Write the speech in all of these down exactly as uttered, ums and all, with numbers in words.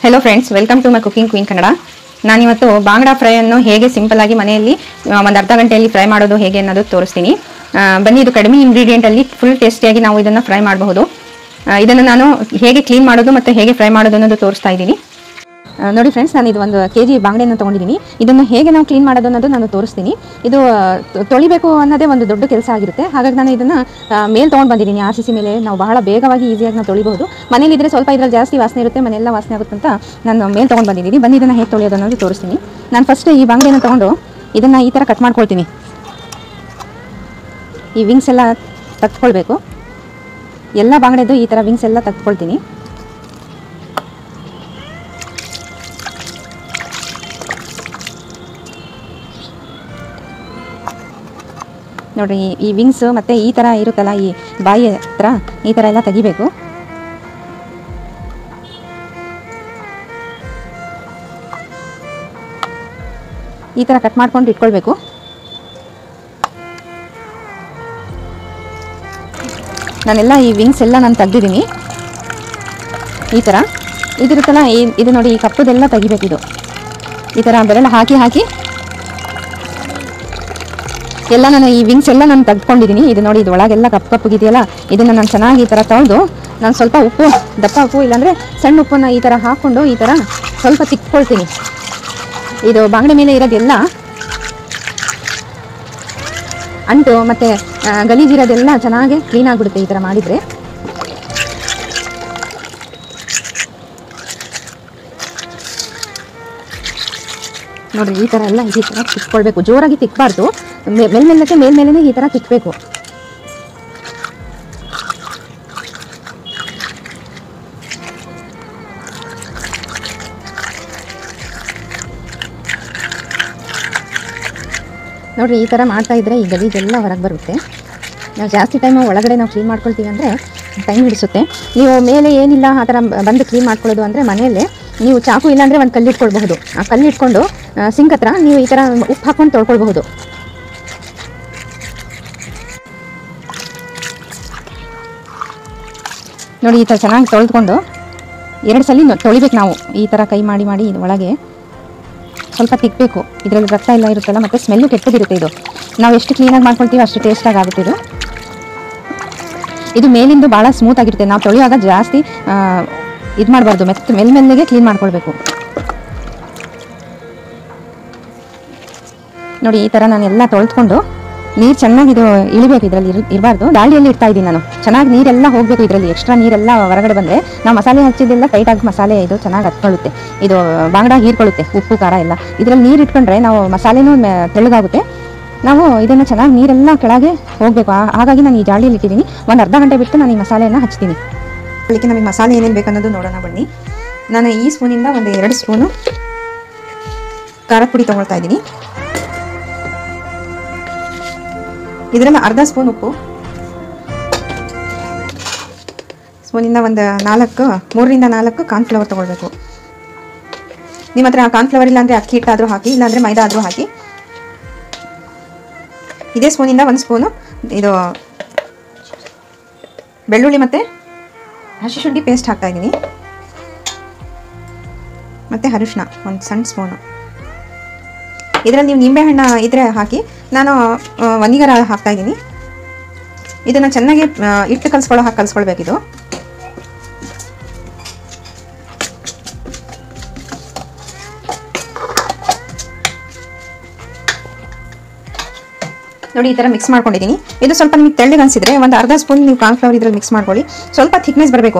Hello friends welcome to my cooking queen Kannada नानिवत्तु बांगड़ा fry अನ್ನು ಹೇಗೆ ಸಿಂಪಲ್ ಆಗಿ ಮನೆಯಲ್ಲಿ ಒಂದು ಅರ್ಧ ಗಂಟೆಯಲ್ಲಿ ಫ್ರೈ ಮಾಡೋದು ಹೇಗೆ ಅನ್ನೋದು ತೋರಿಸ್ತೀನಿ ಬನ್ನಿ ಇದು ಕಡಿಮೆ ಇಂಗ್ರೀಡಿಯೆಂಟ್ ಅಲ್ಲಿ ಫುಲ್ ಟೇಸ್ಟಿಯಾಗಿ ನಾವು ಇದನ್ನ ಫ್ರೈ ಮಾಡಬಹುದು ಇದನ್ನ ನಾನು ಹೇಗೆ ಕ್ಲೀನ್ ಮಾಡೋದು ಮತ್ತೆ ಹೇಗೆ ಫ್ರೈ ಮಾಡೋದು ಅನ್ನೋದು ತೋರಿಸ್ತಾ ಇದ್ದೀನಿ ನೋಡಿ ಫ್ರೆಂಡ್ಸ್ ನಾನು ಇದು ಒಂದು ಕೆಜಿ ಬಾಂಗಡೆಯನ್ನು ತಗೊಂಡಿದ್ದೀನಿ ಇದನ್ನು ಹೇಗೆ ನಾವು ಕ್ಲೀನ್ ಮಾಡೋದು ಅನ್ನೋದು ನಾನು ತೋರಿಸ್ತೀನಿ ಇದು ತೊಳಿಬೇಕು ಅನ್ನೋದೇ ಒಂದು ದೊಡ್ಡ ಕೆಲಸ ಆಗಿರುತ್ತೆ ಹಾಗಾಗಿ ನಾನು ಇದನ್ನ ಮೇಲ್ ತಗೊಂಡು ಬಂದಿದ್ದೀನಿ ಆರ್ ಸಿ ಸಿ ಮೇಲೆ ನಾವು ಬಹಳ ಬೇಗವಾಗಿ ಈಸಿಯಾಗಿ ನಾವು ತೊಳಿಬಹುದು ಮನೆಯಲ್ಲಿ ಇದ್ರೆ ಸ್ವಲ್ಪ ಇದರಲ್ಲಿ ಜಾಸ್ತಿ ವಾಸನೆ ಇರುತ್ತೆ ಮನೆಯೆಲ್ಲ ವಾಸನೆ ಆಗುತ್ತೆ ಅಂತ ನಾನು ಮೇಲ್ ತಗೊಂಡು ಬಂದಿದ್ದೀನಿ ಬನ್ನಿ ಇದನ್ನ ಹೇಗೆ ತೊಳೆಯೋದು ಅನ್ನೋದು ತೋರಿಸ್ತೀನಿ ನಾನು ಫಸ್ಟ್ ಈ ಬಾಂಗಡೆಯನ್ನು ತಗೊಂಡು ಇದನ್ನ ಈ ತರ ಕಟ್ ಮಾಡ್ಕೊಳ್ತೀನಿ ಈ ವಿಂಗ್ಸ್ ಎಲ್ಲ ತೆಗೆದುಕೊಳ್ಳಬೇಕು ಎಲ್ಲ ಬಾಂಗಡೆದು ಈ ತರ ವಿಂಗ್ಸ್ ಎಲ್ಲ ತೆಗೆದುಕೊಳ್ತೀನಿ ನೋಡಿ ಈ ವಿಂಗ್ಸ್ ಮತ್ತೆ ಈ ತರ ಇರುತ್ತಲ್ಲ ಈ ಬಾಯಿ ಹತ್ರ ಈ ತರ ಎಲ್ಲ ತೆಗಿಬೇಕು ಈ ತರ ಕಟ್ ಮಾಡ್ಕೊಂಡು ಇಟ್ಕೊಳ್ಬೇಕು ನಾನೆಲ್ಲ ಈ ವಿಂಗ್ಸ್ ಎಲ್ಲ ನಾನು ತೆಗೆದಿದ್ದೀನಿ ಈ ತರ ಇದಿರುತ್ತಲ್ಲ ಇದು ನೋಡಿ ಈ ಕಪ್ಪದೆಲ್ಲ ತೆಗಿಬೇಕು ಇದು ಈ ತರ ಬೆರಳು ಹಾಕಿ ಹಾಕಿ ಎಲ್ಲ ನಾನು ಈ ವಿಂಗ್ಸ್ ಎಲ್ಲ ನಾನು ತೆಗೆದುಕೊಂಡಿದ್ದೀನಿ ಇದು ನೋಡಿ ಇದು ಒಳಗೆಲ್ಲ ಕಪ್ಪು ಕಪ್ಪಗಿದೆಯಲ್ಲ ಇದನ್ನು ನಾನು ಚೆನ್ನಾಗಿ ಈ ಥರ ತೊಳೆದು ನಾನು ಸ್ವಲ್ಪ ಉಪ್ಪು ದಪ್ಪ ಉಪ್ಪು ಇಲ್ಲಾಂದರೆ ಸಣ್ಣ ಉಪ್ಪನ್ನು ಈ ಥರ ಹಾಕ್ಕೊಂಡು ಈ ಥರ ಸ್ವಲ್ಪ ತಿಕ್ಕೊಳ್ತೀನಿ ಇದು ಬಾಂಗಡೆ ಮೇಲೆ ಇರೋದೆಲ್ಲ ಅಂಟು ಮತ್ತು ಗಲೀಜಿರೋದೆಲ್ಲ ಚೆನ್ನಾಗಿ ಕ್ಲೀನ್ ಆಗಿಬಿಡುತ್ತೆ ಈ ಥರ ಮಾಡಿದರೆ ನೋಡಿರಿ ಈ ಥರ ಎಲ್ಲ ಈ ಥರ ತಿಕ್ಕೊಳ್ಬೇಕು ಜೋರಾಗಿ ತಿಕ್ಕಬಾರ್ದು ಮೇಲ್ಮೆಲ್ಲಕ್ಕೆ ಮೇಲ್ಮೇಲೆ ಈ ಥರ ತಿಕ್ಕಬೇಕು ನೋಡಿರಿ ಈ ಥರ ಮಾಡ್ತಾ ಇದ್ರೆ ಈ ಗಲೀಜೆಲ್ಲ ಹೊರಗೆ ಬರುತ್ತೆ ನಾವು ಜಾಸ್ತಿ ಟೈಮ್ ಒಳಗಡೆ ನಾವು ಕ್ಲೀನ್ ಮಾಡ್ಕೊಳ್ತೀವಿ ಅಂದರೆ ಟೈಮ್ ಹಿಡಿಸುತ್ತೆ ನೀವು ಮೇಲೆ ಏನಿಲ್ಲ ಆ ಥರ ಬಂದು ಕ್ಲೀನ್ ಮಾಡ್ಕೊಳ್ಳೋದು ಅಂದರೆ ಮನೆಯಲ್ಲೇ ನೀವು ಚಾಕು ಇಲ್ಲಾಂದರೆ ಒಂದು ಕಲ್ಲು ಇಟ್ಕೊಳ್ಬಹುದು ಆ ಕಲ್ಲು ಇಟ್ಕೊಂಡು ಸಿಂಕ್ ಹತ್ರ ನೀವು ಈ ಥರ ಉಪ್ಪು ಹಾಕ್ಕೊಂಡು ತೊಳ್ಕೊಳ್ಬಹುದು ನೋಡಿ ಈ ಥರ ಚೆನ್ನಾಗಿ ತೊಳೆದುಕೊಂಡು ಎರಡು ಸಲ ತೊಳಿಬೇಕು ನಾವು ಈ ಥರ ಕೈ ಮಾಡಿ ಮಾಡಿ ಇದು ಒಳಗೆ ಸ್ವಲ್ಪ ತಿಕ್ಕಬೇಕು ಇದರಲ್ಲಿ ರಕ್ತ ಎಲ್ಲ ಇರುತ್ತಲ್ಲ ಮತ್ತು ಸ್ಮೆಲ್ಲು ಕೆಟ್ಟದಿರುತ್ತೆ ಇದು ನಾವು ಎಷ್ಟು ಕ್ಲೀನಾಗಿ ಮಾಡ್ಕೊಳ್ತೀವಿ ಅಷ್ಟು ಟೇಸ್ಟಾಗಿ ಆಗುತ್ತೆ ಇದು ಇದು ಮೇಲಿಂದು ಭಾಳ ಸ್ಮೂತ್ ಆಗಿರುತ್ತೆ ನಾವು ತೊಳೆಯುವಾಗ ಜಾಸ್ತಿ ಇದು ಮಾಡಬಾರ್ದು ಮೆತ್ತ ಮೇಲ್ಮೆಲ್ಲಿಗೆ ಕ್ಲೀನ್ ಮಾಡ್ಕೊಳ್ಬೇಕು ನೋಡಿ ಈ ಥರ ನಾನು ಎಲ್ಲ ತೊಳೆದುಕೊಂಡು ನೀರು ಚೆನ್ನಾಗಿ ಇದು ಇಳಿಬೇಕು ಇದರಲ್ಲಿ ಇರ್ ಇರಬಾರ್ದು ದಾಳಿಯಲ್ಲಿ ಇಡ್ತಾ ಇದ್ದೀನಿ ನಾನು ಚೆನ್ನಾಗಿ ನೀರೆಲ್ಲ ಹೋಗಬೇಕು ಇದರಲ್ಲಿ ಎಕ್ಸ್ಟ್ರಾ ನೀರೆಲ್ಲ ಹೊರಗಡೆ ಬಂದರೆ ನಾವು ಮಸಾಲೆ ಹಚ್ಚಿದ್ದೆಲ್ಲ ಟೈಟಾಗಿ ಮಸಾಲೆ ಇದು ಚೆನ್ನಾಗಿ ಹತ್ಕೊಳ್ಳುತ್ತೆ ಇದು ಬಾಂಗಡ ಹೀರ್ಕೊಳ್ಳುತ್ತೆ ಉಪ್ಪು ಖಾರ ಎಲ್ಲ ಇದರಲ್ಲಿ ನೀರು ಇಟ್ಕೊಂಡ್ರೆ ನಾವು ಮಸಾಲೆನೂ ತೆಳ್ಳಗಾಗುತ್ತೆ ನಾವು ಇದನ್ನು ಚೆನ್ನಾಗಿ ನೀರೆಲ್ಲ ಕೆಳಗೆ ಹೋಗಬೇಕು ಹಾಗಾಗಿ ನಾನು ಈ ಜಾಳಿಯಲ್ಲಿ ಇಟ್ಟಿದ್ದೀನಿ ಒಂದು ಅರ್ಧ ಗಂಟೆ ಬಿಟ್ಟು ನಾನು ಈ ಮಸಾಲೆಯನ್ನು ಹಚ್ತೀನಿ ಅದಕ್ಕೆ ನಮಗೆ ಮಸಾಲೆ ಏನೇನು ಬೇಕನ್ನೋದು ನೋಡೋಣ ಬನ್ನಿ ನಾನು ಈ ಸ್ಪೂನಿಂದ ಒಂದು ಎರಡು ಸ್ಪೂನು ಖಾರದ ಪುಡಿ ತೊಗೊಳ್ತಾ ಇದ್ದೀನಿ ಇದರಲ್ಲಿ ಅರ್ಧ ಸ್ಪೂನ್ ಉಪ್ಪು ಸ್ಪೂನಿಂದ ಒಂದು ನಾಲ್ಕು ಮೂರರಿಂದ ನಾಲ್ಕು ಕಾರ್ನ್ಫ್ಲವರ್ ತೊಗೊಳ್ಬೇಕು ನಿಮ್ಮ ಹತ್ರ ಕಾರ್ನ್ಫ್ಲವರ್ ಇಲ್ಲಾಂದರೆ ಅಕ್ಕಿ ಹಿಟ್ಟಾದರೂ ಹಾಕಿ ಇಲ್ಲಾಂದರೆ ಮೈದಾ ಆದರೂ ಹಾಕಿ ಇದೇ ಸ್ಪೂನಿಂದ ಒಂದು ಸ್ಪೂನು ಇದು ಬೆಳ್ಳುಳ್ಳಿ ಮತ್ತು ಹಸಿ ಶುಂಠಿ ಪೇಸ್ಟ್ ಹಾಕ್ತಾ ಇದ್ದೀನಿ ಮತ್ತು ಅರಿಶಿನ ಒಂದು ಸಣ್ಣ ಸ್ಪೂನು ಇದರಲ್ಲಿ ನೀವು ನಿಂಬೆಹಣ್ಣು ಇದ್ರೆ ಹಾಕಿ ನಾನು ವನಿಗರ್ ಹಾಕ್ತಾ ಇದ್ದೀನಿ ಇದನ್ನು ಚೆನ್ನಾಗಿ ಇಟ್ಟು ಕಲಿಸ್ಕೊಳ್ಳೋ ಹಾಕಿ ಕಲಿಸ್ಕೊಳ್ಬೇಕಿದು ನೋಡಿ ಈ ಥರ ಮಿಕ್ಸ್ ಮಾಡ್ಕೊಂಡಿದ್ದೀನಿ ಇದು ಸ್ವಲ್ಪ ನಿಮಗೆ ತೆಳ್ಳಗೆ ಅನಿಸಿದ್ರೆ ಒಂದು ಅರ್ಧ ಸ್ಪೂನ್ ನೀವು ಕಾರ್ನ್ಫ್ಲವರ್ ಇದರಲ್ಲಿ ಮಿಕ್ಸ್ ಮಾಡ್ಕೊಳ್ಳಿ ಸ್ವಲ್ಪ ಥಿಕ್ನೆಸ್ ಬರಬೇಕು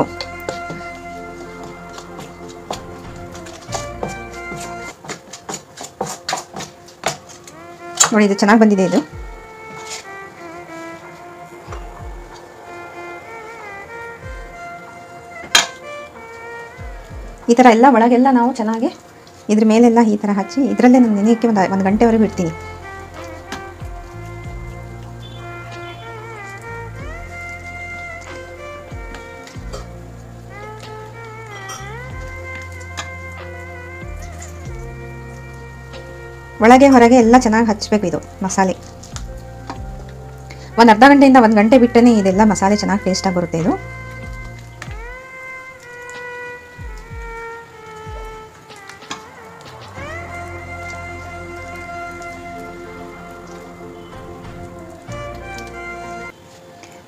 ನೋಡಿ ಇದು ಚೆನ್ನಾಗಿ ಬಂದಿದೆ ಇದು ಈ ಥರ ಎಲ್ಲ ಒಳಗೆಲ್ಲ ನಾವು ಚೆನ್ನಾಗಿ ಇದ್ರ ಮೇಲೆಲ್ಲ ಈ ಥರ ಹಚ್ಚಿ ಇದರಲ್ಲೇ ನಾನು ನೆನೆಯೋಕ್ಕೆ ಒಂದು ಒಂದು ಗಂಟೆವರೆಗೂ ಇಡ್ತೀನಿ ಒಳಗೆ ಹೊರಗೆ ಎಲ್ಲ ಚೆನ್ನಾಗಿ ಹಚ್ಚಬೇಕು ಇದು ಮಸಾಲೆ ಒಂದು ಅರ್ಧ ಗಂಟೆಯಿಂದ ಒಂದು ಗಂಟೆ ಬಿಟ್ಟನೇ ಇದೆಲ್ಲ ಮಸಾಲೆ ಚೆನ್ನಾಗಿ ಟೇಸ್ಟ್ ಆಗಿ ಬರುತ್ತೆ ಇದು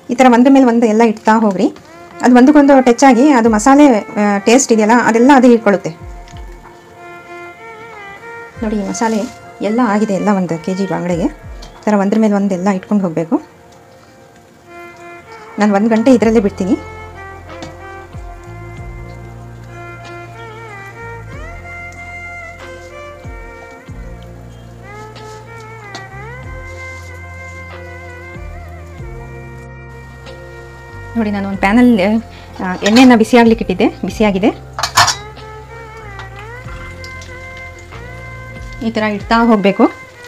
ಈ ಥರ ಒಂದ್ರ ಮೇಲೆ ಒಂದು ಎಲ್ಲ ಇಡ್ತಾ ಹೋಗ್ರಿ. ಅದು ಒಂದಕ್ಕೊಂದು ಟಚ್ ಆಗಿ ಅದು ಮಸಾಲೆ ಟೇಸ್ಟ್ ಇದೆಯಲ್ಲ ಅದೆಲ್ಲ ಅದು ಇಟ್ಕೊಳ್ಳುತ್ತೆ ನೋಡಿ. ಈ ಮಸಾಲೆ ಎಲ್ಲ ಆಗಿದೆ, ಎಲ್ಲ ಒಂದು ಕೆ ಜಿ ಬಾಂಗಡೆಗೆ ಈ ಥರ ಒಂದ್ರ ಮೇಲೆ ಒಂದೆಲ್ಲ ಇಟ್ಕೊಂಡು ಹೋಗಬೇಕು. ನಾನು ಒಂದು ಗಂಟೆ ಇದರಲ್ಲೇ ಬಿಡ್ತೀನಿ. ನೋಡಿ ನಾನು ಒಂದು ಪ್ಯಾನಲ್ಲಿ ಎಣ್ಣೆಯನ್ನು ಬಿಸಿ ಆಗ್ಲಿಕ್ಕೆ ಇಟ್ಟಿದ್ದೆ, ಬಿಸಿಯಾಗಿದೆ. ಈ ಥರ ಇಡ್ತಾ ಹೋಗಬೇಕು.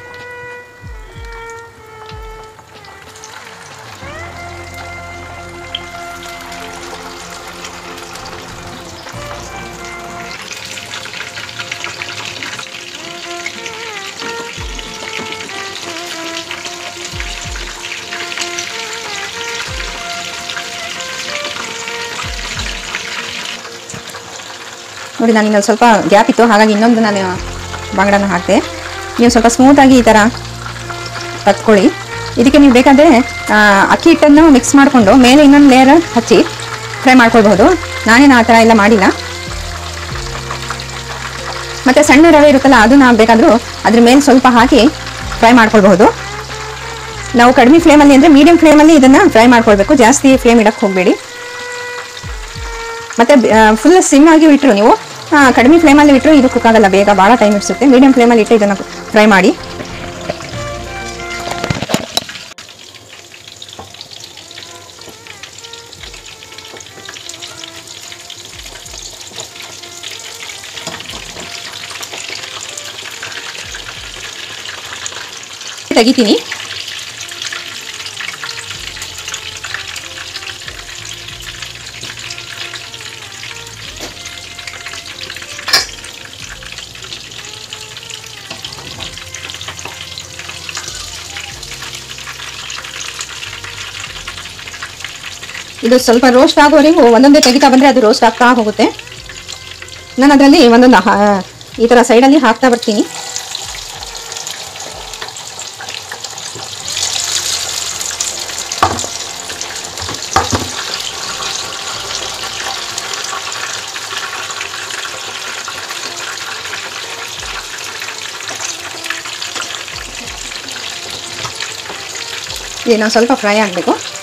ನೋಡಿ ನಾನು ಇನ್ನೊಂದು ಸ್ವಲ್ಪ ಗ್ಯಾಪ್ ಇತ್ತು, ಹಾಗಾಗಿ ಇನ್ನೊಂದು ನಾನು ಬಾಂಗಡನ ಹಾಕಿದೆ. ನೀವು ಸ್ವಲ್ಪ ಸ್ಮೂತಾಗಿ ಈ ಥರ ತಕ್ಕೊಳ್ಳಿ. ಇದಕ್ಕೆ ನೀವು ಬೇಕಾದರೆ ಅಕ್ಕಿ ಹಿಟ್ಟನ್ನು ಮಿಕ್ಸ್ ಮಾಡಿಕೊಂಡು ಮೇಲೆ ಇನ್ನೊಂದು ಲೇಯರ್ ಹಚ್ಚಿ ಫ್ರೈ ಮಾಡ್ಕೊಳ್ಬಹುದು. ನಾನೇನು ಆ ಥರ ಎಲ್ಲ ಮಾಡಿಲ್ಲ. ಮತ್ತು ಸಣ್ಣ ರವೆ ಇರುತ್ತಲ್ಲ ಅದನ್ನು ಬೇಕಾದರೂ ಅದ್ರ ಮೇಲೆ ಸ್ವಲ್ಪ ಹಾಕಿ ಫ್ರೈ ಮಾಡ್ಕೊಳ್ಬಹುದು. ನಾವು ಕಡಿಮೆ ಫ್ಲೇಮಲ್ಲಿ ಅಂದರೆ ಮೀಡಿಯಂ ಫ್ಲೇಮಲ್ಲಿ ಇದನ್ನು ಫ್ರೈ ಮಾಡ್ಕೊಳ್ಬೇಕು, ಜಾಸ್ತಿ ಫ್ಲೇಮ್ ಇಡಕ್ಕೆ ಹೋಗಬೇಡಿ. ಮತ್ತು ಫುಲ್ ಸಿಮ್ ಆಗಿ ಇಟ್ಟರು ನೀವು ಕಡಿಮೆ ಫ್ಲೇಮಲ್ಲಿ ಇಟ್ಟರು ಇದು ಕುಕ್ ಆಗಲ್ಲ, ಬೇಗ ಭಾಳ ಟೈಮ್ ಇಡಿಸುತ್ತೆ. ಮೀಡಿಯಂ ಫ್ಲೇಮಲ್ಲಿ ಇಟ್ಟು ಇದನ್ನು ಫ್ರೈ ಮಾಡಿ. ತೆಗಿತೀನಿ. ಇದು ಸ್ವಲ್ಪ ರೋಸ್ಟ್ ಆಗೋವರೆಗೂ ಒಂದೊಂದೇ ತೆಗಿತಾ ಬಂದರೆ ಅದು ರೋಸ್ಟ್ ಆಗ್ತಾ ಹೋಗುತ್ತೆ. ನಾನು ಅದರಲ್ಲಿ ಒಂದೊಂದು ಈ ಥರ ಸೈಡಲ್ಲಿ ಹಾಕ್ತಾ ಬರ್ತೀನಿ. ಇದನ್ನು ಸ್ವಲ್ಪ ಫ್ರೈ ಆಗಬೇಕು.